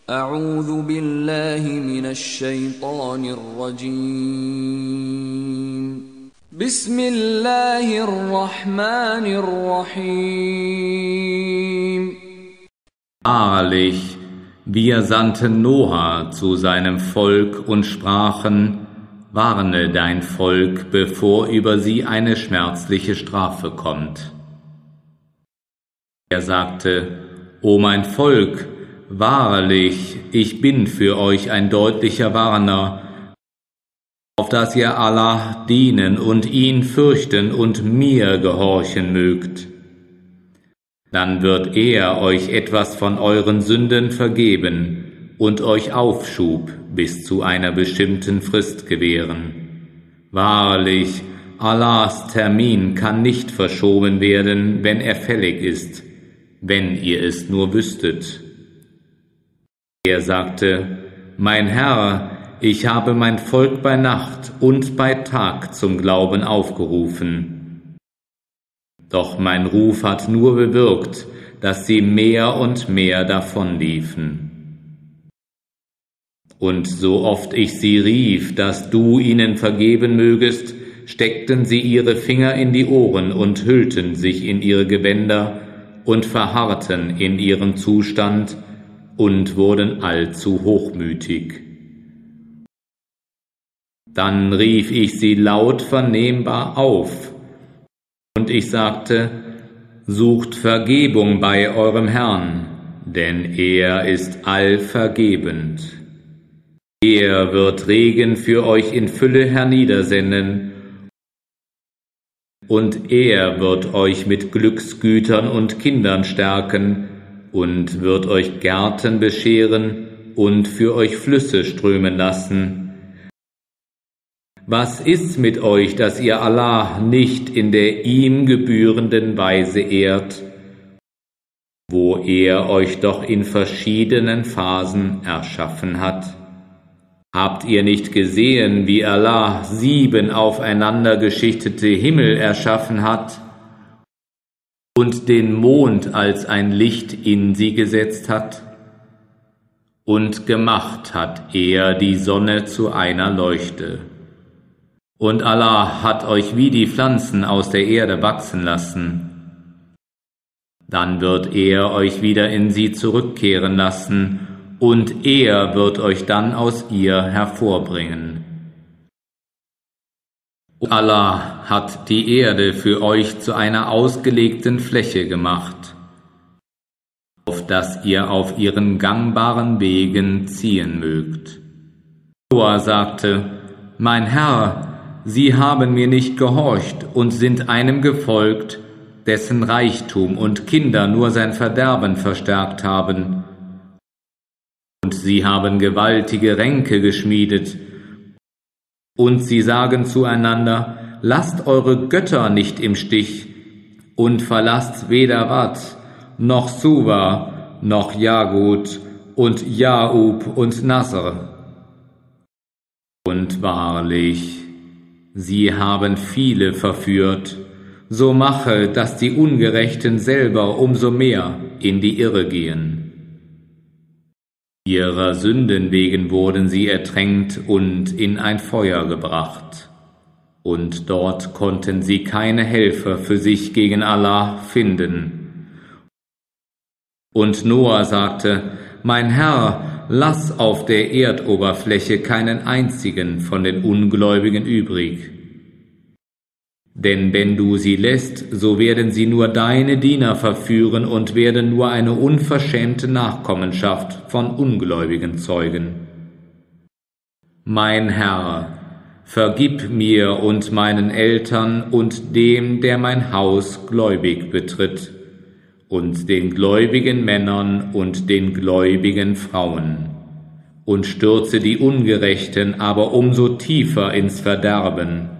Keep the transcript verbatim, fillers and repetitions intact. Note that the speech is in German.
أعوذ بالله من الشيطان الرجيم بسم الله الرحمن الرحيم Wahrlich, wir sandten Noah zu seinem Volk und sprachen: Warne dein Volk, bevor über sie eine schmerzliche Strafe kommt. Er sagte: O mein Volk, wahrlich, ich bin für euch ein deutlicher Warner, auf dass ihr Allah dienen und ihn fürchten und mir gehorchen mögt. Dann wird er euch etwas von euren Sünden vergeben und euch Aufschub bis zu einer bestimmten Frist gewähren. Wahrlich, Allahs Termin kann nicht verschoben werden, wenn er fällig ist, wenn ihr es nur wüsstet. Er sagte: Mein Herr, ich habe mein Volk bei Nacht und bei Tag zum Glauben aufgerufen. Doch mein Ruf hat nur bewirkt, dass sie mehr und mehr davonliefen. Und so oft ich sie rief, dass du ihnen vergeben mögest, steckten sie ihre Finger in die Ohren und hüllten sich in ihre Gewänder und verharrten in ihrem Zustand und wurden allzu hochmütig. Dann rief ich sie laut vernehmbar auf, und ich sagte: Sucht Vergebung bei eurem Herrn, denn er ist allvergebend. Er wird Regen für euch in Fülle herniedersenden, und er wird euch mit Glücksgütern und Kindern stärken und wird euch Gärten bescheren und für euch Flüsse strömen lassen. Was ist mit euch, dass ihr Allah nicht in der ihm gebührenden Weise ehrt, wo er euch doch in verschiedenen Phasen erschaffen hat? Habt ihr nicht gesehen, wie Allah sieben aufeinander geschichtete Himmel erschaffen hat und den Mond als ein Licht in sie gesetzt hat? Und gemacht hat er die Sonne zu einer Leuchte. Und Allah hat euch wie die Pflanzen aus der Erde wachsen lassen. Dann wird er euch wieder in sie zurückkehren lassen, und er wird euch dann aus ihr hervorbringen. Allah hat die Erde für euch zu einer ausgelegten Fläche gemacht, auf dass ihr auf ihren gangbaren Wegen ziehen mögt. Noah sagte: Mein Herr, sie haben mir nicht gehorcht und sind einem gefolgt, dessen Reichtum und Kinder nur sein Verderben verstärkt haben. Und sie haben gewaltige Ränke geschmiedet. Und sie sagen zueinander: Lasst eure Götter nicht im Stich und verlasst weder Wat, noch Suwa, noch Jagut und Jaub und Nasr. Und wahrlich, sie haben viele verführt, so mache, dass die Ungerechten selber umso mehr in die Irre gehen. Ihrer Sünden wegen wurden sie ertränkt und in ein Feuer gebracht, und dort konnten sie keine Helfer für sich gegen Allah finden. Und Noah sagte: Mein Herr, lass auf der Erdoberfläche keinen einzigen von den Ungläubigen übrig. Denn wenn du sie lässt, so werden sie nur deine Diener verführen und werden nur eine unverschämte Nachkommenschaft von Ungläubigen zeugen. Mein Herr, vergib mir und meinen Eltern und dem, der mein Haus gläubig betritt, und den gläubigen Männern und den gläubigen Frauen, und stürze die Ungerechten aber umso tiefer ins Verderben.